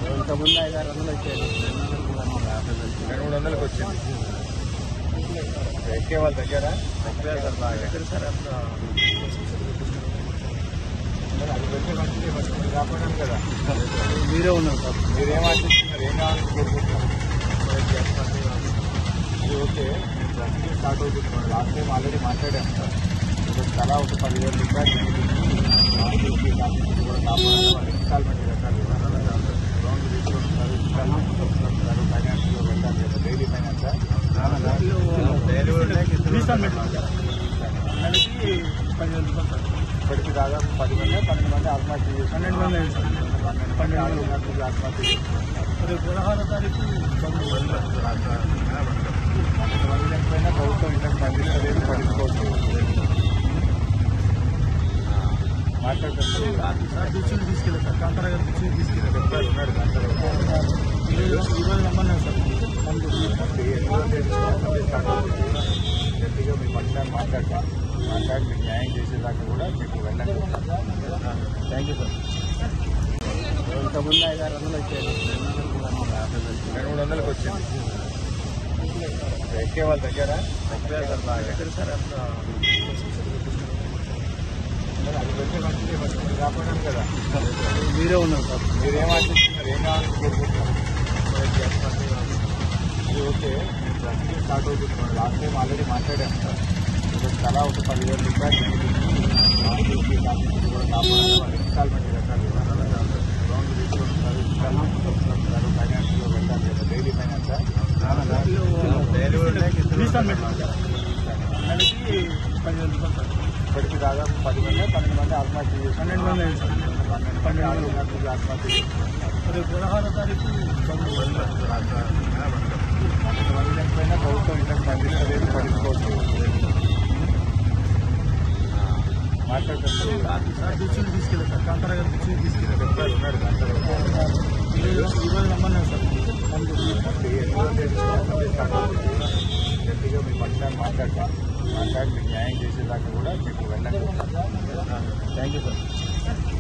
ఇంతకుముందు 500-600 వచ్చాయి. 200-300 వచ్చింది. ఎక్కే వాళ్ళ దగ్గర సార్ బాగా సార్ అట్లా అది పెట్టి మంచిది కాపాడాను కదా. మీరే ఉన్నారు సార్. మీరేం ఆశిస్తున్నారు, ఏం కావాలని కోరుకుంటున్నారు? ఇది ఓకే, నేను ప్రస్తుతం స్టార్ట్ అవుతున్నాను. లాస్ట్ టైం ఆల్రెడీ మాట్లాడాను సార్. ఇప్పుడు తలా ఒక 10,000 రూపాయలు కూడా కాపాడాలి. వాళ్ళు ఇన్స్టాల్మెంట్ కట్టాలి, లోన్ తీసుకుంటున్నారు, ఇన్స్టాల్మెంట్ వస్తున్నారు, ఫైనాన్స్లో పెట్టాలి కదా. డైలీ ఫైనాన్స్ ఇప్పటికి దాదాపు 10 మంది 12 మంది ఆత్మహత్య చేసి 12 మంది అయింది సార్. 12 ఆత్మహత్య చేసి 16వ తారీఖు మంది చనిపోయినా ప్రభుత్వం ఇంతకు మందిని అదేమి పడుకోవచ్చు. మాట్లాడుతుంది సార్ దృష్టిని తీసుకెళ్ళారు సార్. కాంతారా గారు దృష్టిని తీసుకెళ్ళారు. చెప్పారు, ఉన్నాడు కాంతారావు. ఈరోజు రమ్మన్నారు సార్. గట్టిగా మీ పక్షాన్ని మాట్లాడి మీకు న్యాయం చేసేదాకా కూడా మీకు వెళ్ళండి. Thank you sir. ఇంతకుముందు 500-600 వచ్చాయి. 200-300 వచ్చింది. ఎక్కే వాళ్ళ దగ్గర సార్ బాగా సార్ అట్లా అది పెట్టి మంచిది కాపాడాను కదా. మీరే ఉన్నారు సార్. మీరేం ఆశిస్తున్నారు, ఏం కావాలని కోరుకుంటున్నారు? ఇది ఓకే, నేను ప్రస్తుతం స్టార్ట్ అవుతున్నాను. లాస్ట్ టైం ఆల్రెడీ మాట్లాడాను సార్. ఇప్పుడు తలా ఒక 10,000 రూపాయలు కూడా కాపాడాలి. వాళ్ళు ఇన్స్టాల్మెంట్ కట్టాలి కదా. లోన్ తీసుకుంటున్నారు, ఇన్స్టాల్మెంట్ వస్తున్నారు, ఫైనాన్స్లో పెట్టాలి కదా. డైలీ ఫైనాన్స్ ఇప్పటికి దాదాపు 10 మంది 12 మంది ఆత్మహత్య చేసి 12 మంది అయింది సార్. 12 ఆత్మహత్య చేసి 16వ తారీఖు మంది చనిపోయినా ప్రభుత్వం ఇంతకు మందిని అదేమి పడుకోవచ్చు. మాట్లాడుతుంది సార్ దృష్టిని తీసుకెళ్ళారు సార్. కాంతారా గారు దృష్టిని తీసుకెళ్ళారు. చెప్పారు, ఉన్నాడు కాంతారావు. ఈరోజు రమ్మన్నారు సార్. గట్టిగా మీ పక్షాన్ని మాట్లాడి మీకు న్యాయం చేసేదాకా కూడా మీకు వెళ్ళండి. Thank you sir.